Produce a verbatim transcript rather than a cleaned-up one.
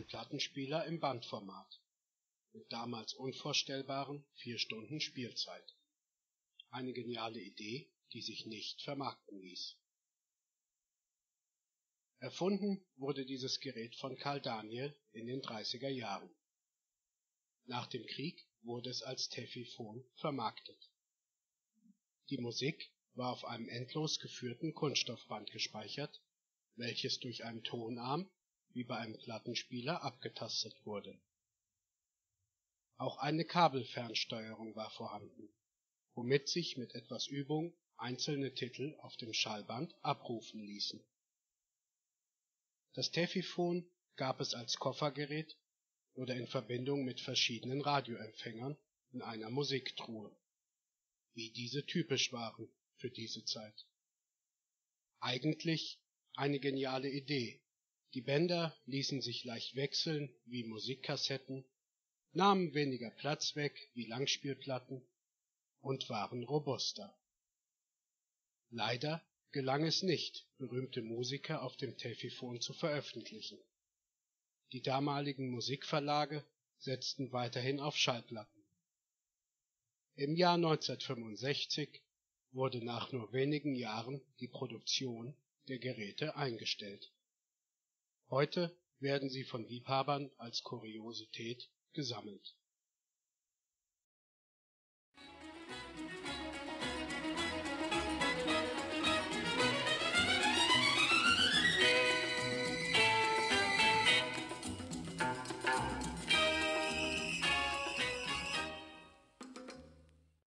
Plattenspieler im Bandformat mit damals unvorstellbaren vier Stunden Spielzeit. Eine geniale Idee, die sich nicht vermarkten ließ. Erfunden wurde dieses Gerät von Karl Daniel in den dreißiger Jahren. Nach dem Krieg wurde es als Teffyphon vermarktet. Die Musik war auf einem endlos geführten Kunststoffband gespeichert, welches durch einen Tonarm wie bei einem Plattenspieler abgetastet wurde. Auch eine Kabelfernsteuerung war vorhanden, womit sich mit etwas Übung einzelne Titel auf dem Schallband abrufen ließen. Das Teffyphon gab es als Koffergerät oder in Verbindung mit verschiedenen Radioempfängern in einer Musiktruhe, wie diese typisch waren für diese Zeit. Eigentlich eine geniale Idee. Die Bänder ließen sich leicht wechseln wie Musikkassetten, nahmen weniger Platz weg wie Langspielplatten und waren robuster. Leider gelang es nicht, berühmte Musiker auf dem Teffyphon zu veröffentlichen. Die damaligen Musikverlage setzten weiterhin auf Schallplatten. Im Jahr neunzehnhundertfünfundsechzig wurde nach nur wenigen Jahren die Produktion der Geräte eingestellt. Heute werden sie von Liebhabern als Kuriosität gesammelt.